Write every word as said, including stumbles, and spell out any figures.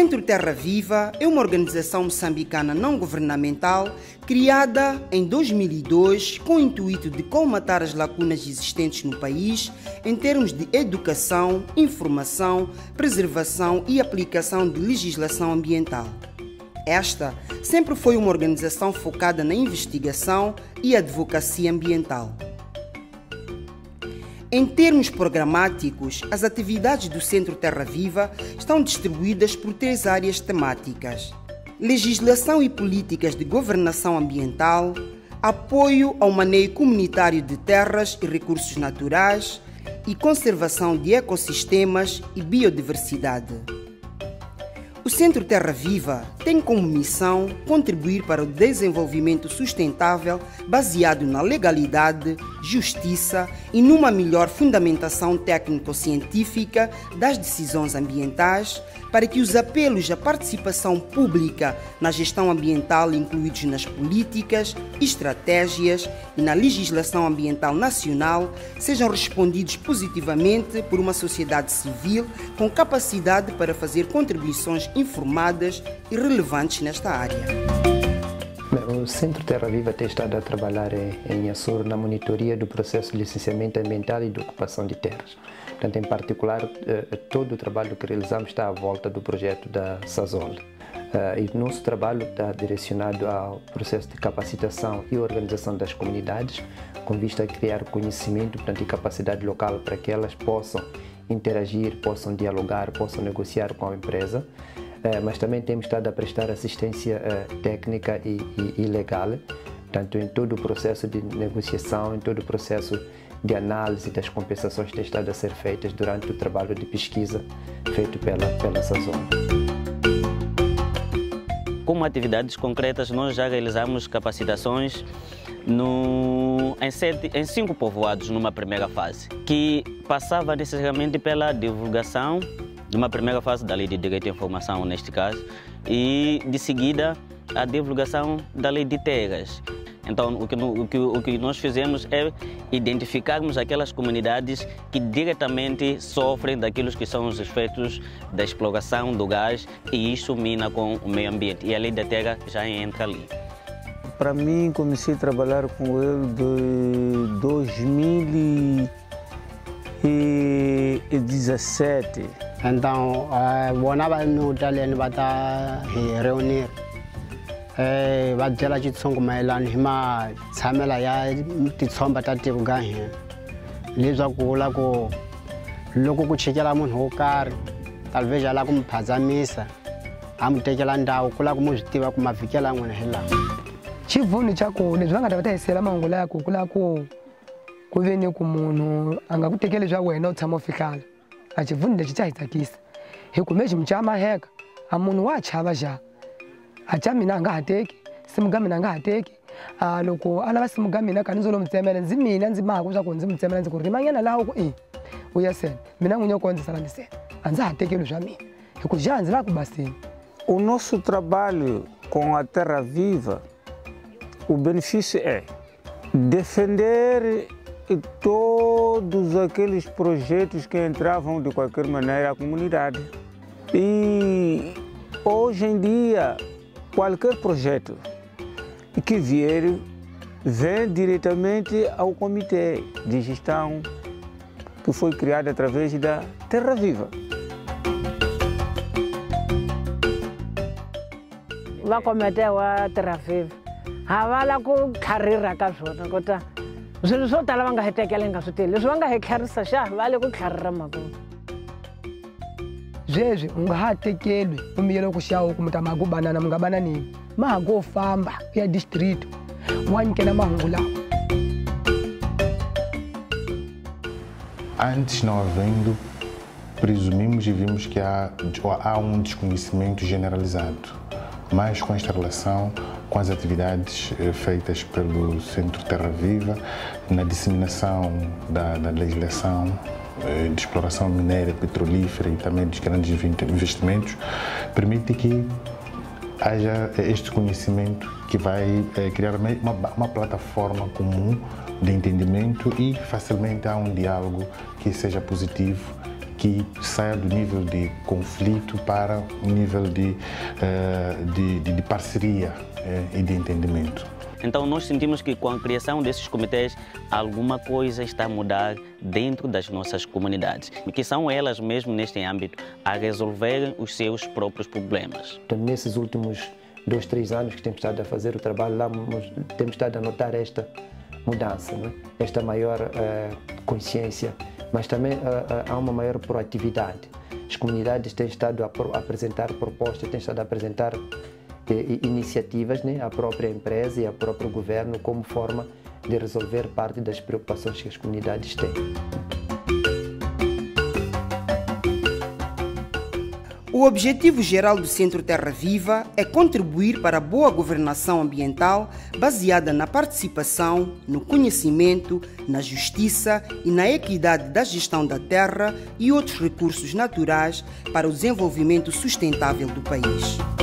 Centro Terra Viva é uma organização moçambicana não governamental criada em dois mil e dois com o intuito de colmatar as lacunas existentes no país em termos de educação, informação, preservação e aplicação de legislação ambiental. Esta sempre foi uma organização focada na investigação e advocacia ambiental. Em termos programáticos, as atividades do Centro Terra Viva estão distribuídas por três áreas temáticas: legislação e políticas de governação ambiental, apoio ao manejo comunitário de terras e recursos naturais e conservação de ecossistemas e biodiversidade. O Centro Terra Viva tem como missão contribuir para o desenvolvimento sustentável baseado na legalidade, justiça e numa melhor fundamentação técnico-científica das decisões ambientais, para que os apelos à participação pública na gestão ambiental incluídos nas políticas, estratégias e na legislação ambiental nacional sejam respondidos positivamente por uma sociedade civil com capacidade para fazer contribuições informadas e relevantes nesta área. O Centro Terra Viva tem estado a trabalhar em Açor na monitoria do processo de licenciamento ambiental e de ocupação de terras. Portanto, em particular, todo o trabalho que realizamos está à volta do projeto da SASOL. E o nosso trabalho está direcionado ao processo de capacitação e organização das comunidades, com vista a criar conhecimento, portanto, e capacidade local para que elas possam interagir, possam dialogar, possam negociar com a empresa. Mas também temos estado a prestar assistência técnica e, e, e legal, tanto em todo o processo de negociação, em todo o processo de análise das compensações que têm estado a ser feitas durante o trabalho de pesquisa feito pela, pela SASOL. Como atividades concretas, nós já realizamos capacitações no, em, sete, em cinco povoados numa primeira fase, que passava necessariamente pela divulgação de uma primeira fase da Lei de Direito à Informação, neste caso, e de seguida a divulgação da Lei de Terras. Então, o que, o, que, o que nós fizemos é identificarmos aquelas comunidades que diretamente sofrem daquilo que são os efeitos da exploração do gás, e isso mina com o meio ambiente, e a Lei da Terra já entra ali. Para mim, comecei a trabalhar com ele de dois mil e dezessete. Então, o nava no italiano vai estar reunir. Va byela xitsongo mayelana hi matshamela ya titshomba ta tiko ka hina leswaku u lava ku loko ku chikela munhu wo karhi talvez a lava ku mi phazamisa a mi tekela ndhawu ku lava ku mi swi tiva ku mavhikela n'wina hi laha. Xivundu xa ku leswi va nga ta va ta hisela mahungu laya ku ku lava ku ku ve ni ku munhu a nga ku tekeli bya wena u tshama u fikala a xivundu lexi xa hi tsakisa hi ku mexi mi cha maheka a munhu wa chava xa acha mina a nga ha teki simu ka mina a nga ha teki a loko a lava simu ka mina kani ndzo lo mi tsemela ndzi mina ndzi mahaka swa ku ndzi mi tsemela ndzi ku rimanyana laha ku e u ya sena mina n'winyi wa kona ndzi sala ni sena a ndzi ha tekeli bya mina hi ku já ndzi lava ku baseni. O nosso trabalho com a Terra Viva, o benefício é defender todos aqueles projetos que entravam de qualquer maneira à comunidade. E hoje em dia, qualquer projeto que vier vem diretamente ao comitê de gestão que foi criado através da Terra Viva. Va comitê wa Terra Viva ha va la ku tlharira ka swona kota swilo swo tala va nga hi tekela hi nga swi tivi leswi va nga hi tlharisa xa va le ku tlharira makulu. Zweswi u nga ha tekeli u miyela ku xawo ku mi ta maku banana mi nga bananini ma ha go famba ku ya district wa nyikela mahungu lawa. Antes não havendo, presumimos e vimos que há, há um desconhecimento generalizado, mas com esta relação com as atividades feitas pelo Centro Terra Viva na disseminação da, da legislação de exploração mineira, petrolífera e também dos grandes investimentos, permite que haja este conhecimento que vai criar uma, uma plataforma comum de entendimento e facilmente há um diálogo que seja positivo, que saia do nível de conflito para um nível de, de, de, de parceria e de entendimento. Então nós sentimos que com a criação desses comitês alguma coisa está a mudar dentro das nossas comunidades, que são elas mesmo neste âmbito a resolverem os seus próprios problemas. Então, nesses últimos dois, três anos que temos estado a fazer o trabalho lá, temos estado a notar esta mudança, não é? Esta maior uh, consciência, mas também uh, uh, há uma maior proatividade. As comunidades têm estado a, a apresentar propostas, têm estado a apresentar iniciativas, né, à própria empresa e ao próprio governo como forma de resolver parte das preocupações que as comunidades têm. O objetivo geral do Centro Terra Viva é contribuir para a boa governação ambiental baseada na participação, no conhecimento, na justiça e na equidade da gestão da terra e outros recursos naturais para o desenvolvimento sustentável do país.